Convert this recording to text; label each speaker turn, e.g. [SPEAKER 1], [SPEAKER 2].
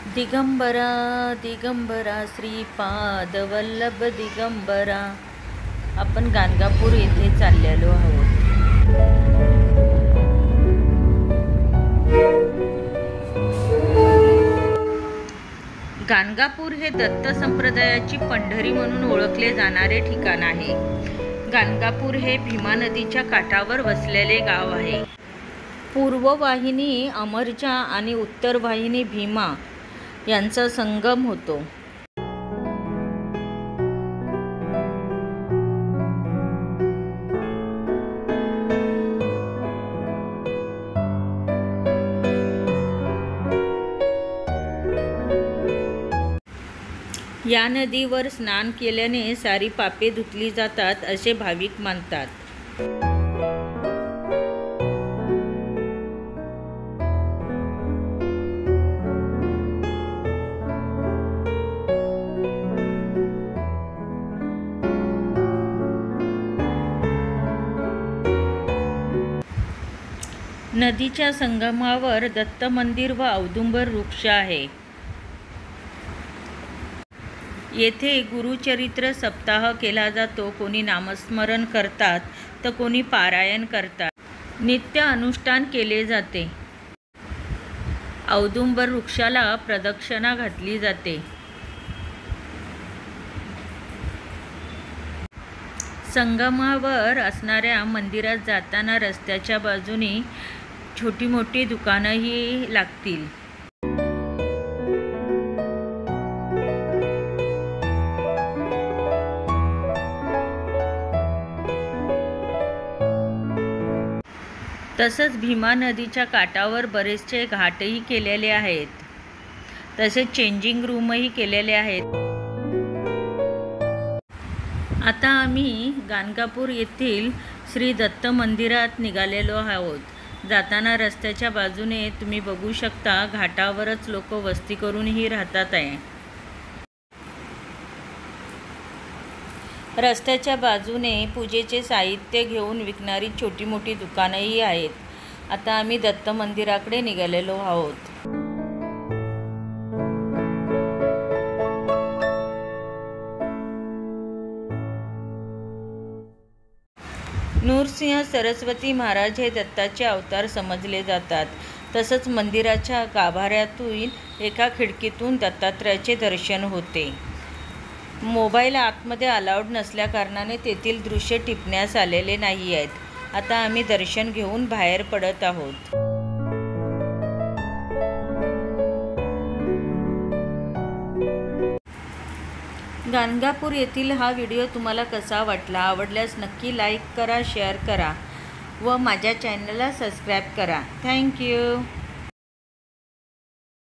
[SPEAKER 1] दिगंबरा दिगंबरा श्रीपाद वल्लभ दिगंबरा. आपण गाणगापूर येथे चाललेलो आहोत. गाणगापूर हे दत्त संप्रदायाची पंढरी म्हणून ओळखले जाणारे ठिकाण आहे. गाणगापूर हे भीमा नदीच्या काठावर वसलेले गाव आहे. पूर्व वाहिनी अमरजा आणि उत्तर वाहिनी भीमा यांचा संगम होतो. या नदीवर स्नान केल्याने सारी पापे धुतली जातात असे भाविक मानतात. नदीच्या संगमावर दत्त मंदिर व औदुंबर वृक्ष आहे. येथे गुरुचरित्र सप्ताह केला जातो. कोणी नामस्मरण करतात तर कोणी पारायण करतात. नित्य अनुष्ठान केले जाते. औदुंबर वृक्षाला प्रदक्षिणा घातली जाते. संगमावर असणाऱ्या मंदिरात जाताना रस्त्याच्या बाजूनी छोटी मोठी दुकानंही लागतील. तसंच भीमा नदीच्या काठावर बरेचसे घाटही केलेले आहेत. तसेच चेंजिंग रूमही केलेले आहेत. आता आम्ही गाणगापूर येथील श्री दत्त मंदिरात निघालेलो आहोत. जाताना रस्त्याच्या बाजूने तुम्ही बघू शकता घाटावरच लोक वस्ती करूनही राहतात आहे. रस्त्याच्या बाजूने पूजेचे साहित्य घेऊन विकणारी छोटी मोठी दुकानंही आहेत. आता आम्ही दत्त मंदिराकडे निघालेलो आहोत. नृसिंह सरस्वती महाराज हे दत्ताचे अवतार समजले जातात. तसंच मंदिराच्या गाभाऱ्यातून एका खिडकीतून दत्तात्रयाचे दर्शन होते. मोबाईल आतमध्ये अलाउड नसल्याकारणाने तेथील दृश्य टिपण्यास आलेले नाही आहेत. आता आम्ही दर्शन घेऊन बाहेर पडत आहोत. गाणगापूर येथील हा व्हिडिओ तुम्हाला कसा वाटला? आवडल्यास नक्की लाईक करा, शेअर करा व माझ्या चॅनलला सबस्क्राईब करा. थँक्यू.